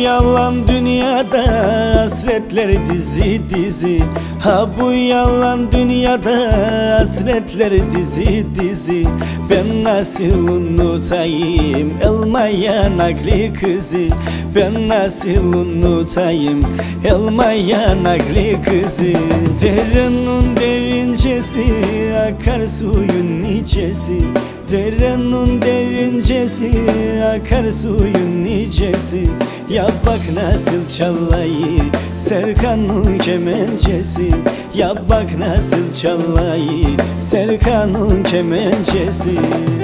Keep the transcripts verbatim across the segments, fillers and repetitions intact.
yalan dünyada hasretler dizi dizi. Ha bu yalan dünyada hasretler dizi dizi. Ben nasıl unutayım elma yanaklı kızı? Ben nasıl unutayım elma yanaklı kızı? Derenin derincesi akar suyun nicesi. Derenin derincesi akar suyun nicesi. Ya bak nasıl çalayı Serkan'ın kemencesi. Ya bak nasıl çalayı Serkan'ın kemencesi.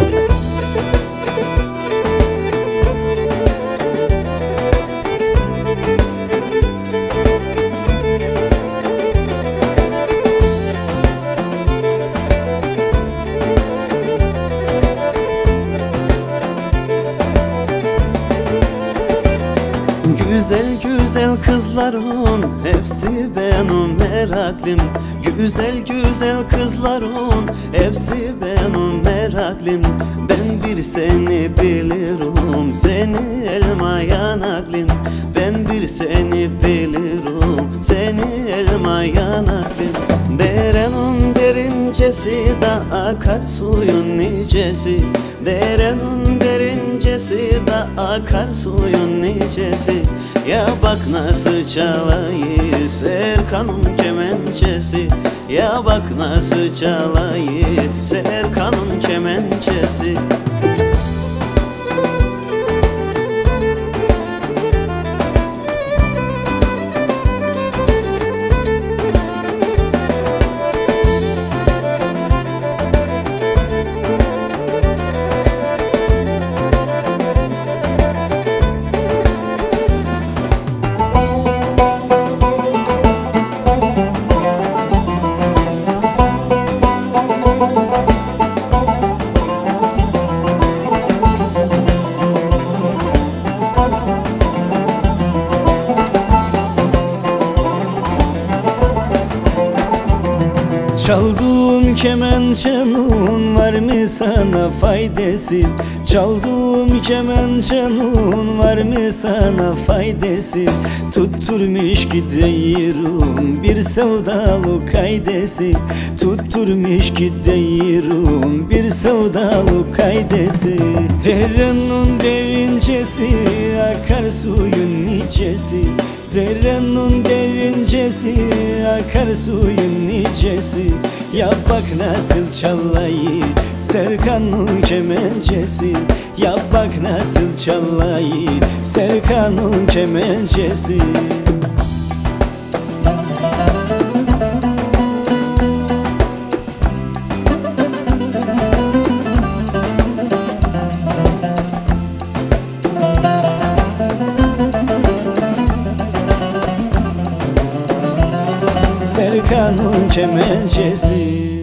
Güzel güzel kızların hepsi benim meraklım. Güzel güzel kızların hepsi benim meraklım. Ben bir seni bilirim, seni elma yanaklım. Ben bir seni bilirim, seni elma yanaklım. Derenin derincesi da akar suyun nicesi. Derenin derincesi da akar suyun nicesi. Ya bak nasıl çalayı Serkan'ın kemençesi. Ya bak nasıl çalayı Serkan'ın kemençesi. Çaldığım kemençenin var mı sana faydası? Çaldığım kemençenin var mı sana faydası? Tutturmuş gidiyorum bir sevdalık kaydesi. Tutturmuş gidiyorum bir sevdalık kaydesi. Derenin derincesi akar suyun nicesi. Derenin derincesi akar suyun nicesi. Ya bak nasıl çalayı Serkan'ın kemencesi. Ya bak nasıl çalayı Serkan'ın kemencesi. Serkan'ın kemencesi.